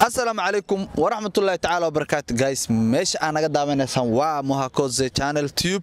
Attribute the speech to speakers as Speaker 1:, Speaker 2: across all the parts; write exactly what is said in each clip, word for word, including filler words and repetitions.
Speaker 1: السلام عليكم ورحمة الله تعالى وبركاته guys مش أنا قد عملنا سوا مهاكوز channel tube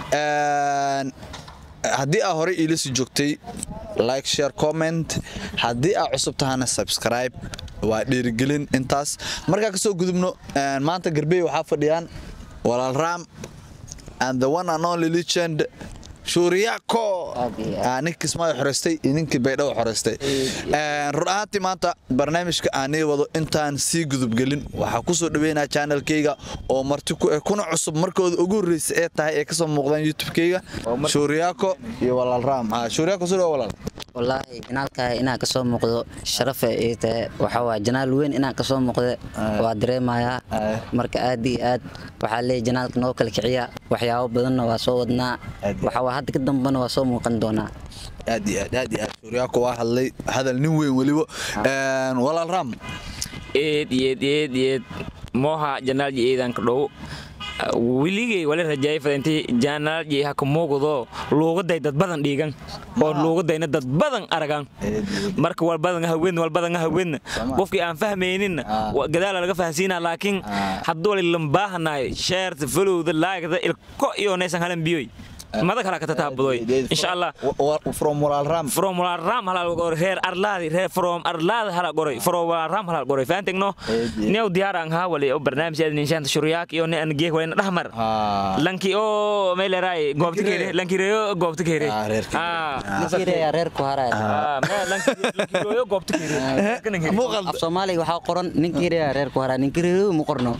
Speaker 1: هدي أهوري إليس جوكتي like share comment هدي أعصبتها أنا subscribe وديرجلين انتاس مركا كسو قدمنو ما أنت قربي وحافظيان ولا الرام and the one and only legend شورياكو أنك اسمه حرستي إنك بيدو حرستي رأيتي ما أنت برنامج كأني وضو إنتان سيجذب قلين وحكوسو دبينا channel كيجا أو مرتكو كون عصب مركو أقول رئيسة تاعي إكسم مقدم يوتيوب كيجا شورياكو يولا الرام شورياكو سوري ولا
Speaker 2: والله جنالك إنا كسوم مقدو شرف إيه وحوا جنال وين إنا كسوم مقدو وادري مايا مرك آدي آد وحالي جنالك نوكل كعيا وحياو بدن وصودنا وحوا هاد قدام بنا وصوم وقندونا
Speaker 1: آدي آد آدي آد شورياكو واحد لي هذا النوي وليو ولا الرام
Speaker 3: إيه إيه إيه إيه موها جنال إيه كدو wiligay wala rajay fadantii janaal jeeha ka muuqdo looga day dad badan dhiigan oo looga dayna dad badan aragan marka wal badan haween wal badan haween qofkii aan fahmaynin gadaal laga fahansiina laakiin hadduu lambaahnaay share follow the like the ilko iyo neesan halan biyoy ماذا كلا كتتابعوي إن شاء الله
Speaker 1: from Moral
Speaker 3: from Moral Ram هلا قوري هير أرلاد هير from أرلاد هلا قوري from Moral Ram هلا قوري فانتك نو نيو دياران ها ولي برنامج هذا نشان شرياك يو نان جيه ولين رحمر لانكي أو ميل راي قبض كيري لانكي ريو قبض كيري
Speaker 2: آه لانكي ريو رير كهراء
Speaker 3: آه ما لانكي لانكي ريو قبض كيري
Speaker 1: مو غلط
Speaker 2: في الصومالي وحاول قرن لانكي ريو رير كهراء لانكي ريو مقرنه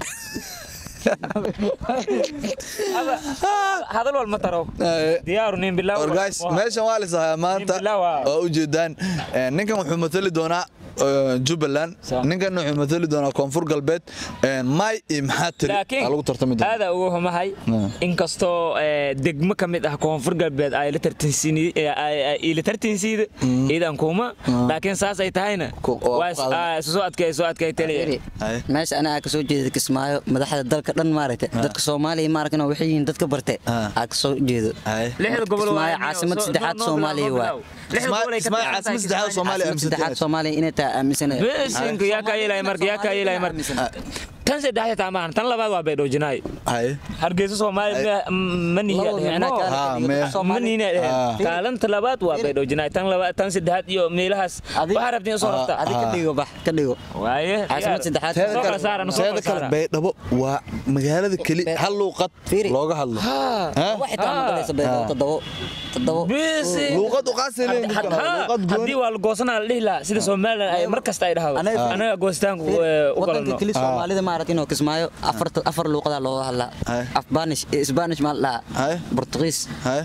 Speaker 3: هذا هذا هو المطر ديار نيم بالله
Speaker 1: أورجايز ماشي والس ما أنت وجدان نكمل محمد اللي دونا جبلان نكمل محمد اللي دونا كونفور قلبت ماي محاتر
Speaker 3: لكن هذا هو ما هي إن كستو دقم كمية كونفور قلبت أي لترتنسيني أي لترتنسيد إذا نكوما لكن ساس أيتهاينا واس سوات كي سوات كي تلي
Speaker 2: ماشي أنا أكسوج ذيك اسمه مدح الدرك دن مارته dadka Soomaaliya maarkana waxay yihiin dadka bartay aad soo jeedo
Speaker 3: lixda gobol
Speaker 2: waa caasimad saddexaad Soomaaliya waa
Speaker 3: lixda gobol
Speaker 1: اسمها عاصمة saddexaad Soomaaliya
Speaker 2: saddexaad Soomaaliya inay taa aaminsan
Speaker 3: beesinku yaa ka ilaahay marka yaa ka ilaahay marka tan saddexaad taamaan tan labaad waa bay dhoojinay hay hargeysa Soomaaliya manihiya manihiya kaalanta labaad waa bay dhoojinay tan labaad tan saddexaad iyo meelahaas waxa rabtiin soo rafta
Speaker 2: adiga ka dhigo bax ka dhigo waaye caasimad saddexaad
Speaker 1: soo kala saaran soo kala bay dhabo waa magaalada kali hal luuqad looga hadlo
Speaker 2: ha waxa taa maqlaysa bay toddobo toddobo
Speaker 1: luuqad u qaasay luuqad
Speaker 3: hadii waa goosana la dhihla sida Soomaaliya ay markasta ay dhahaado anaga goostaan u galno
Speaker 2: kali Soomaalida ma aragtino kismaayo afar afar luuqada looga hadla Afbanish Spanish ma la Portuguese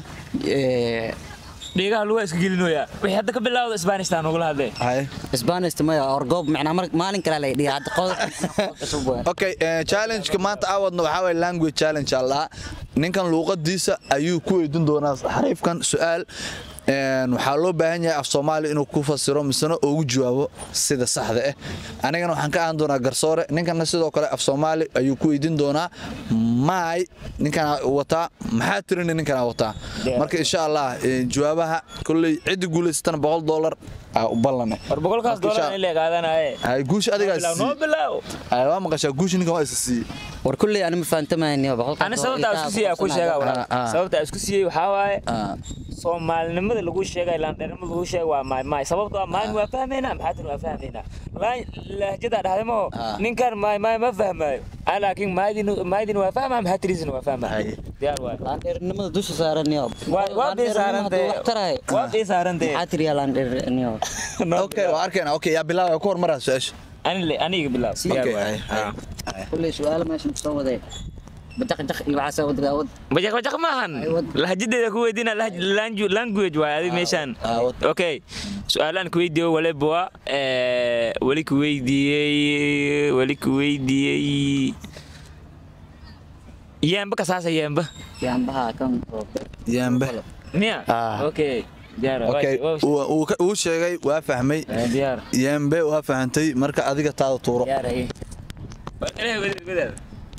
Speaker 2: ee dhigaha loo iska gelinoya wixii hadda ka bilaawdo Spanish taan ugu hadlay
Speaker 1: hay
Speaker 2: Spanish tama orgoob macna maalin kale la dhigaa hadda qodob
Speaker 1: okay challenge ka maanta awadna waxa way language challenge Allah ninkan luuqadiisa ayuu ku weydin doonaa xariifkan su'aal een waxa loo baahan yahay af Soomaali inuu ku fasiro misna ugu jawaabo sida saxda ah anigana waxaan ka aan doonaa garsoore ninkan sidoo kale af Soomaali ayuu ku weydin doonaa maay ninkan wata maxaa tirin ninkan wata marka insha Allah jawaabaha kulli cid guuleystan boqol dollar u ballan
Speaker 3: war boqol kaas dollar in la qaadanaaye
Speaker 1: ay guush adiga
Speaker 3: noo bilaaw
Speaker 1: ay waa maqashaa guush ninkan waa isii
Speaker 2: war kulli ana ma fahantamayni boqol
Speaker 3: ana sababta isku siiyay ku sheega walaal sababta isku siiyay waxa waaye Soomaalinimada lagu sheegay laan dheernimada lagu sheegay waa maay maay sababtoo ah maay waa fahmeena maxaad waa fahmeena laan lahjada dhahdamo ninkan maay maay ma fahmayo laakiin maayidin maayidin waa fahmaa maxaad tiriisin waa fahmaa diyaar waa
Speaker 2: laan dheernimada dusha saaraniyo
Speaker 3: waa bi saarantay waa bi saarantay
Speaker 2: maxaad tiriyaa laan dheernimada
Speaker 1: okay waa arkayna okay ya bilaaw ku hormaraa su'aasha
Speaker 3: ani aniga bilaaw
Speaker 1: okay
Speaker 2: kulli su'aal meesha soo waday بدك بدك يبعث ود ود
Speaker 3: بدك بدك ماهن لهجدة كويدينا لهج لانجو لانجويج وهذه ميشان أوكي سؤالان كويدي ولا بوا ولا كويدي ولا كويدي يامب كساسة يامب
Speaker 2: يامب ها كم
Speaker 1: يامب
Speaker 3: نيا أوكي ديار
Speaker 1: أوكي و و شيء وافهمي
Speaker 3: ديار
Speaker 1: يامب وافهمتي مركز أديك تاو طورة
Speaker 3: ديار إيه بدل بدل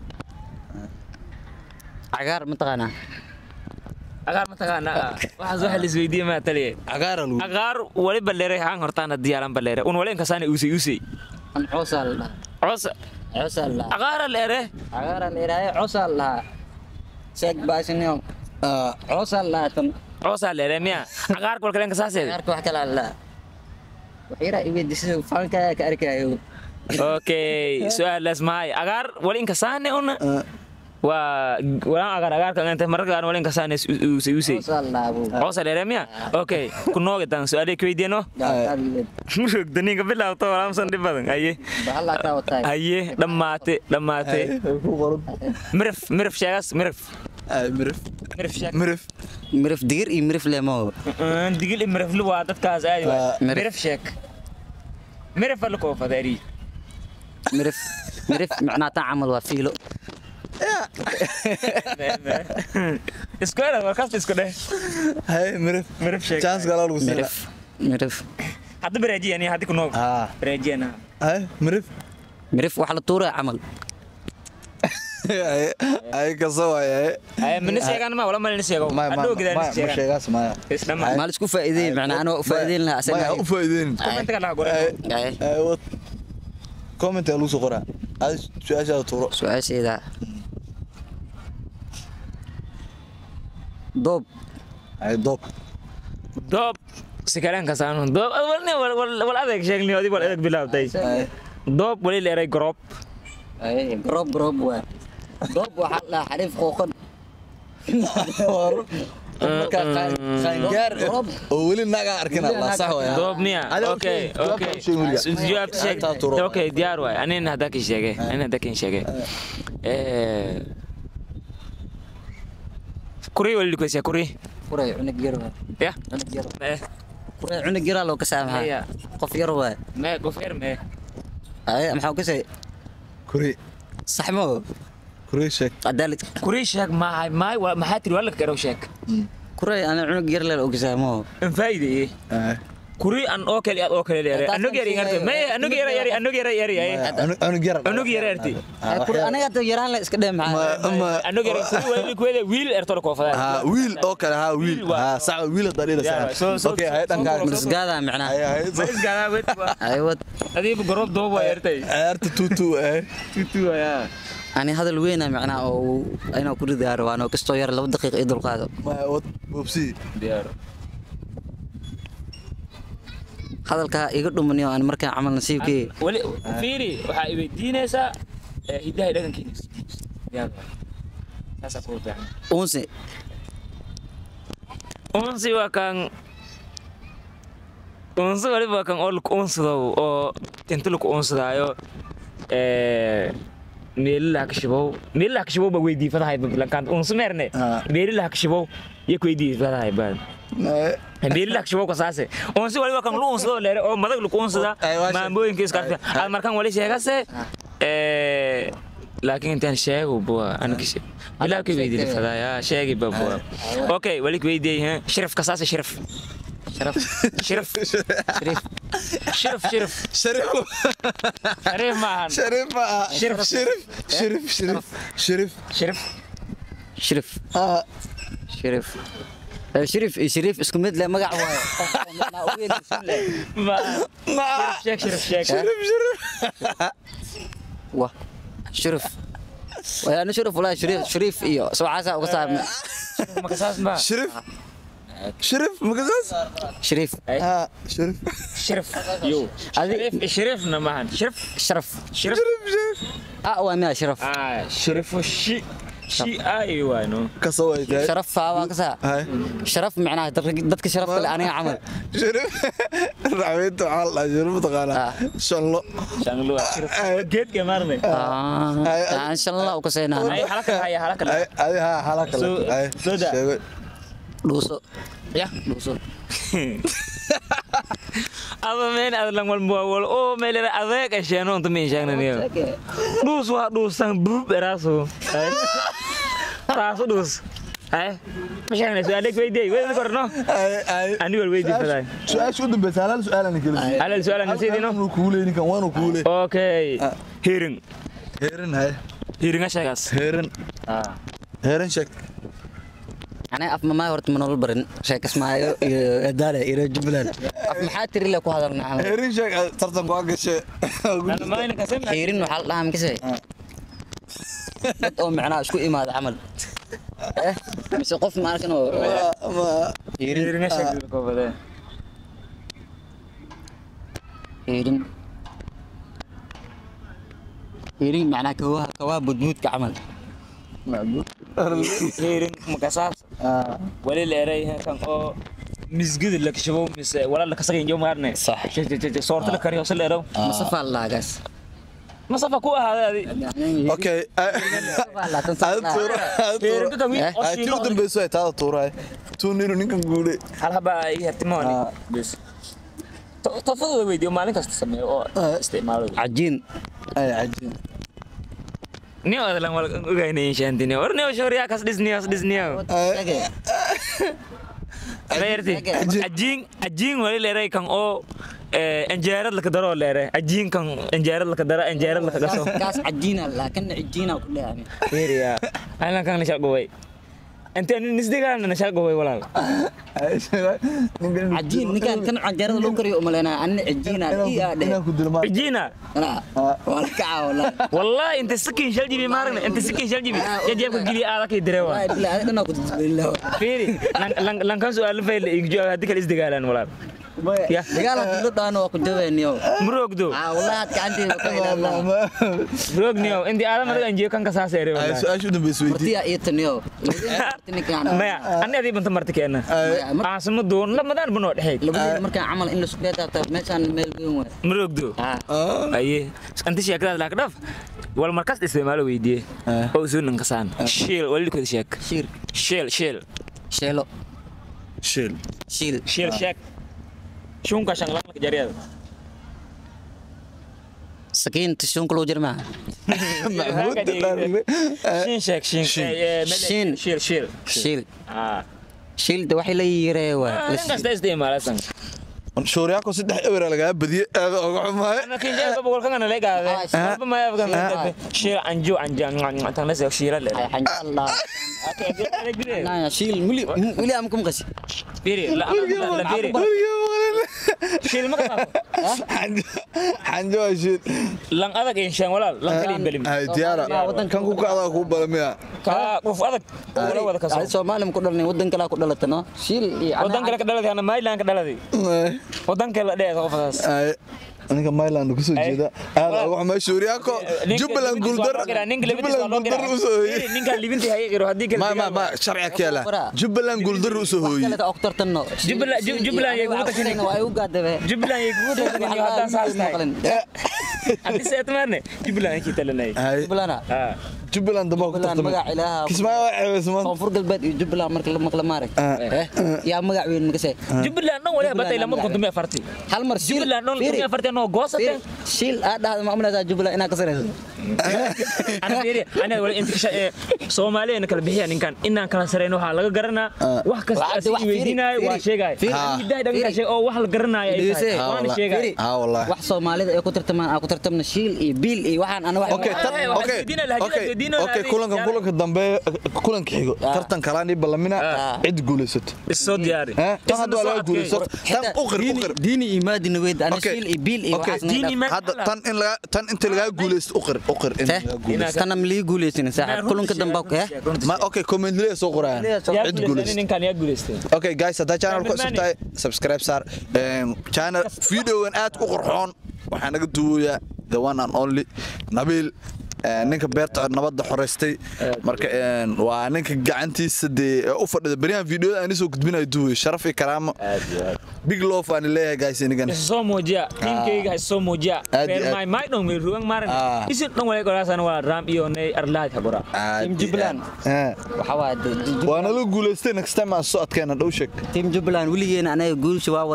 Speaker 2: عقار متقنا
Speaker 3: عقار متقنا واحد واحد السويدي ما تلي
Speaker 1: عقار لو
Speaker 3: عقار ولي بليري هان هرتان الدياران بليري ون ولين كساني اوسي اوسي
Speaker 2: ان حوصل
Speaker 3: عوس
Speaker 2: عسى الله
Speaker 3: عقار الإره
Speaker 2: عقار الإرهاء عسى الله شيك باشنيو عسى الله تم
Speaker 3: عوس الإره ميا عقار كل كلام كساسة
Speaker 2: عقارك وحكى الله وحيرا يبي دسو فانكا كأركايو
Speaker 3: أوكي سؤال لازماي عقار ولا إنك سانة أنا و ولا عقار عقار كان أنت مرة كان ولا إنك سانة يوسي يوسي
Speaker 2: عسى الله أبو
Speaker 3: عوس الإره ميا أوكي كنا قدام سؤالي كويدينو دني قبل أو طول أمس ندي بدن أيه
Speaker 2: بحلا تاوتاي
Speaker 3: أيه لماتي لماتي مرف مرف شاس مرف
Speaker 1: مرف
Speaker 3: مرف شاك
Speaker 1: مرف
Speaker 2: مرف دير إي مرف ليمو
Speaker 3: دقيل مرف لو عادت كاز أيوة مرف شاك مرف الكوفة داري
Speaker 2: مرف مرف معناته عمل وفيلو
Speaker 3: اسكولا مركز اسكولا
Speaker 1: هاي مرف
Speaker 3: مرف شاك
Speaker 1: chance قالوا له سنة
Speaker 2: مرف مرف
Speaker 3: حد بريجي يعني حد كنوب
Speaker 1: آه
Speaker 3: بريجي أنا
Speaker 1: هاي مرف
Speaker 2: مرف وحلا طورة عمل
Speaker 1: هاي هاي كسوة هاي
Speaker 3: أي من نسيك أنا ما ولا من نسيك
Speaker 1: ما ما
Speaker 3: أدو كده
Speaker 1: ما
Speaker 3: نسيك
Speaker 1: مش شيء ما
Speaker 3: اسلام
Speaker 2: ما لسكو فائدين معناه أنا فائدين لها
Speaker 1: ما
Speaker 2: أسنى
Speaker 1: فايدين
Speaker 3: كومنت كلا قول
Speaker 1: ايوه كومنت لو صغرى هذا سؤال تورو
Speaker 2: سؤال سيدا دوب
Speaker 1: هاي دوب
Speaker 3: دوب sekarang kasano dob walne wal wal adek shegni odi wal adek bilawtay dob wali leeray group
Speaker 2: أي جروب جروب و دوب وحلا حريف خوخن
Speaker 1: gaar oo weli naga arkin Allah sax way
Speaker 3: dob miya okay okay jawaab sheeg okay diyaar way anina hada ka sheegay anina hada ka sheegay ee kuri wali ku sheegay kuri
Speaker 2: كوري عنق جرا
Speaker 3: ya
Speaker 2: عنق جرا
Speaker 3: eh
Speaker 2: كوري عنق جرا لو كسامها قف يروى
Speaker 3: ma gofeer me
Speaker 2: أي أم حاول كسي
Speaker 1: kuri
Speaker 2: صح مو
Speaker 1: kuri sheeg
Speaker 2: عدالة
Speaker 3: kuri sheeg ma ma ma hatri wala ka sheeg
Speaker 2: كوري أنا عنق جرا لو كسامه
Speaker 3: in faayide kuri an oo kale aad oo kale leeyahay anu geeri ngartay ma anu geeri yari anu geeri yari ay
Speaker 1: anu gaar
Speaker 3: anu geeri yarti
Speaker 2: كوري أنا قاعد يران لا إسكدم معاه
Speaker 1: ama
Speaker 3: anu geeri kuri wali ku wada wiil ertoro koofada
Speaker 1: ha wiil oo kale ha wiil ha sax wiil dariida sax okay hay dhanka
Speaker 2: بس قاعد معناه
Speaker 1: hay hay
Speaker 3: is garaabad
Speaker 2: أيوة
Speaker 3: adiib group doob way ertay
Speaker 1: ciyaarta tutu eh
Speaker 3: tutu ya
Speaker 2: أنا هذا الوين معناه أو أنا كوري دار وأنا كستو ير لو دقيقة يدل قاعد
Speaker 1: ma wad bobsi
Speaker 3: diyaar
Speaker 2: هذا الكا يقدم مني أنا مركز عمل نسيبكي
Speaker 3: wali fiiri waxa ay weydiinaysaa hidaha dhaqankeena diyaar sasa ku baahan
Speaker 2: أونسي
Speaker 3: unsi waa kan unsi wali waa kan oo lagu unsado oo inta lagu unsadaayo ee meelaha ka shibow meelaha ka shibow ba weydiifadahay blankan unsi meerne meelaha ka shibow iyo ku weydiifadahay baan meelaha ka shibow ka saase unsi wali waa kan lagu unsado leere oo madag lagu unsada maambooyinka iska arka aad markan wali sheegase ee laakiin intaan sheego bua anka sheeg bilaa ka weydiifadaaya sheegi baba okay wali ku weydiiyay sharaf ka saase sharaf
Speaker 2: شرف
Speaker 3: شرف
Speaker 2: شريف
Speaker 3: شرف شرف
Speaker 1: شريف
Speaker 3: شريف معهن
Speaker 1: شريف
Speaker 3: شرف.
Speaker 1: شريف شريف شريف شريف
Speaker 3: شرف
Speaker 2: شريف
Speaker 1: اه
Speaker 2: شريف شريف شريف اسكو مد لا مقع
Speaker 3: ما
Speaker 1: ما
Speaker 3: شيك شرف شيك
Speaker 1: شريف شريف
Speaker 2: و شرف وانا شرف ولا شريف شريف ايوه سو عسى وقصاب
Speaker 3: ما كساس ما
Speaker 1: شريف شريف مقصص
Speaker 2: شريف
Speaker 1: اه شريف
Speaker 3: شرف يو شرف شرفنا معهن شرف
Speaker 2: شرف
Speaker 3: شرف
Speaker 1: شريف شريف
Speaker 2: اه وانا شرف
Speaker 3: اه شرف شي شي ايوه نو
Speaker 1: كسويت
Speaker 2: شرف وقصا
Speaker 1: هاي
Speaker 2: شرف معناه دتك شرف اللي انا عمل
Speaker 1: شريف رعيت على شريف تقال ان شاء الله
Speaker 3: شانلو شرف جيت كمارني
Speaker 2: اه ان شاء الله وكسينا
Speaker 3: اي حلقه هي حلقه
Speaker 1: هاي ها حلقه هاي
Speaker 3: سودا
Speaker 2: دوسو
Speaker 3: يا
Speaker 2: دوسو
Speaker 3: aba meen aad lang wal wal oo meelera adeeg ay sheeno inta meen sheegnaniyo dus waa duusan bub eraaso ay taaso dus ay mashana su'aal weydii weydii korno
Speaker 1: ay ay
Speaker 3: ani wal weydii faday
Speaker 1: سؤال شو دم بسالة سؤال أنا كله
Speaker 3: على السؤال أنا نسيتينه
Speaker 1: أنا كولي نكان وأنا كولي
Speaker 3: اوكي هيرن
Speaker 1: هيرن هاي
Speaker 3: هيرن اشاغاس
Speaker 1: هيرن
Speaker 3: اه
Speaker 1: هيرن شك
Speaker 2: أنا أف ما هرت من البرن شيء اسمه دالة إلى جبلان أف محاتر اللي كو هذا نعم
Speaker 1: هيرين شيء ترتم قاعد شيء
Speaker 3: أنا ما أنا كسم
Speaker 2: خيرين وحال لهم كسي أو معنا شو إيه ما هذا عمل إيه مش قف ما كانوا خيرين
Speaker 3: Irin shak ko bade.
Speaker 2: خيرين خيرين معناه كوا كوا بدود كعمل
Speaker 3: Irin makasas. Wali leeray kan oo misgid la kashabo mis wala la kasagin joom arne.
Speaker 2: صح
Speaker 3: Soorta la kariyo sal eero.
Speaker 2: مصفى الله قاس
Speaker 3: Masafa ku ahaadi.
Speaker 1: okay
Speaker 2: لا تنسى
Speaker 3: Irin ka wi
Speaker 1: ay tiro dambe soo ay taada tuuray tuuniro ninkan guulay
Speaker 3: hal haba ay hatimoni. Bis. Tafadhal weydiyo maalin kasta sameeyo oo isticmaalo.
Speaker 2: عجين
Speaker 1: ay ajin
Speaker 3: Niyo adalan wal ogaynay shantina. War niyo shoriya kas disniyo disniyo. Leerti. Ajin ajin wali leeray kan oo انجيرد لك درو ليره اجين كان انجيرد لك درا انجيرد لك قصو
Speaker 2: كاس عجينه لكن عجينه كلها يعني
Speaker 3: فيريا انا كان نشا قوي انت نسدغا نشا قوي ولا
Speaker 2: عجين نكان كان عجيرد لو كريو ملينا ان عجينه اي
Speaker 3: عجينه
Speaker 2: لا ولا كعا ولا
Speaker 3: والله انت سكين شل جيبي مارنا انت سكين شل جيبي يا جيب غلي ادك دريوا
Speaker 2: لا انا كنت بالله
Speaker 3: فيري لان لان كان سؤال فيل يجو هذيك الاسدغالان ولا
Speaker 2: يا دغال دلو دانو ku jaweeniyo
Speaker 3: murugdo
Speaker 2: ah wallahi ad gacanteeda ka ilaalna
Speaker 3: murugniyo indi aadam adiga anjiyo kan ka saaseeray
Speaker 1: ay su'aashu dambe isweydiin
Speaker 2: martiya iitaniyo martini kana
Speaker 3: maya anna adii banta marti keena aasma doon lamadaan bano dhaxay
Speaker 2: labadii marka amal in la suqeeyo ta meeshan meel weyn way
Speaker 3: murugdo
Speaker 2: ah
Speaker 3: aye anti sheekada la kadaf wal markas isticmaalo weydiye oo soo nan kasaan shil wali ku sheek
Speaker 2: shir
Speaker 3: shil shil
Speaker 2: shelo
Speaker 1: shil
Speaker 2: shil
Speaker 3: shil sheek شون كاشان لك جريان
Speaker 2: سكين تشون كلو جرما
Speaker 1: محمود
Speaker 3: شين شيك شين
Speaker 2: شين
Speaker 3: شيل شيل
Speaker 2: شيل
Speaker 3: اه
Speaker 2: شيل ده waxay la yireewa
Speaker 3: لسه استعمال اصلا
Speaker 1: shooriyaako saddex ewer laga badiyay aad uga xumaay
Speaker 3: انا كنت جايب بقول كان انا لاقى ما يبقى شيل عنجو عنجو انت ناس شيل لا
Speaker 2: الله لا شيل ملي ملي امكم قشي
Speaker 3: بيري لا لا بيري شيل ما
Speaker 1: حنجو حنجو shil
Speaker 3: لان ادق ان شاء ولا لان كلين بلم
Speaker 1: ay diyaara kan ku kacda ku balamiya
Speaker 3: ka qof adag wala wada ka soo
Speaker 2: Soomaali ma ku dhalnay wadan kale ku dhalatana shil
Speaker 3: wadan kale ka dhalatay ana Maayland ka dhalatay wadan kale dheer qofadaas
Speaker 1: ay aniga Maayland ku soo jeeda aad uga xumaay shooriyaako Jubbaland guuldar Jubbaland guuldar u soo hooyay
Speaker 3: ninka libinti hay garo hadii kale
Speaker 1: ma ma ma sharciga kala Jubbaland guuldar u soo hooyay
Speaker 2: kale octortano
Speaker 3: Jubbaland Jubbaland ay ugu tashin
Speaker 2: way u gaadabay
Speaker 3: Jubbaland ay ugu tashin hadda saastay hadii seetmarne Jubbaland ay kiitalanay
Speaker 2: Jubbaland
Speaker 3: ah
Speaker 2: Jubbaland
Speaker 1: daba ku tartamay
Speaker 2: magac ilaaha
Speaker 1: kismaayo waa ceebsman
Speaker 2: koonfur galbeed iyo Jubbaland marka la maqla maaray yaa magac weyn magasay
Speaker 3: Jubbaland dhan wali batay lama kuntum afartii
Speaker 2: hal mar
Speaker 3: Jubbaland dhan afartii no goosatay
Speaker 2: shil aad dhahdo ma amnaa Jubbaland ina ka sareyso
Speaker 3: ana fiiri ana wali inta Soomaaliyeena kala bixiya ninkan inaan kala sareyno waxa laga garanaa wax kasta ay weydiinay waa sheegay fiiri dadka sheeg oo wax la garanaayo ay waan sheegay
Speaker 1: ha wallahi
Speaker 2: wax Soomaalida ay ku tartamaan ku tartamna shil iyo bil iyo waxaan ana wax
Speaker 1: okay okay okay kulanka kulanka dambe kulanka xigo tartan kalaani balamina cid guulaysato
Speaker 3: isoo diyaari
Speaker 1: tan hadda la guulaysato tan uqir uqir
Speaker 2: diini imaadina weyd ana shil iyo bil iyo waxaas
Speaker 3: diini
Speaker 1: hadda tan in laga tan inta laga guulaysto uqir uqir in laga guulaysto
Speaker 2: tan am lii guulaysin saaxib kulanka dambe ka
Speaker 1: ma okay comment lee soo qoraan cid guulaysto
Speaker 3: ninkan yaa guulaystay
Speaker 1: okay guys hadda channel ku subscribe subscribe sar channel video aad u qurxoon waxaan naga duuyaa the one and only Nabil ninka beerta nabadda xoreystay marka waa ninka gacantiisa de u fadhida bariyan video aan soo gudbinayo duuyo sharaf iyo karaamo big love aan leeyahay guys inigan
Speaker 3: soo muujiya teamkayga soo muujiya beer my my dong mi ruwan maran isin dong wala qoraasan waa ram iyo nay arlaad habura team Jubbaland waxa waa
Speaker 1: waana la guuleystay next time aan soo adkeena dhow sheeg
Speaker 2: team Jubbaland wiligeena anaga guulsho waa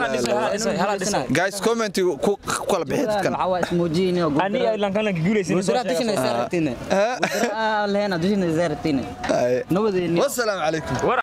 Speaker 2: wadanaa
Speaker 1: guys comment ku kala bixid kan
Speaker 2: waxa waa ismuujinay
Speaker 3: ani lan kan lan guuleysay
Speaker 2: دشنا زارتينا ها لهنا دشنا زارتينا نودي
Speaker 1: والسلام عليكم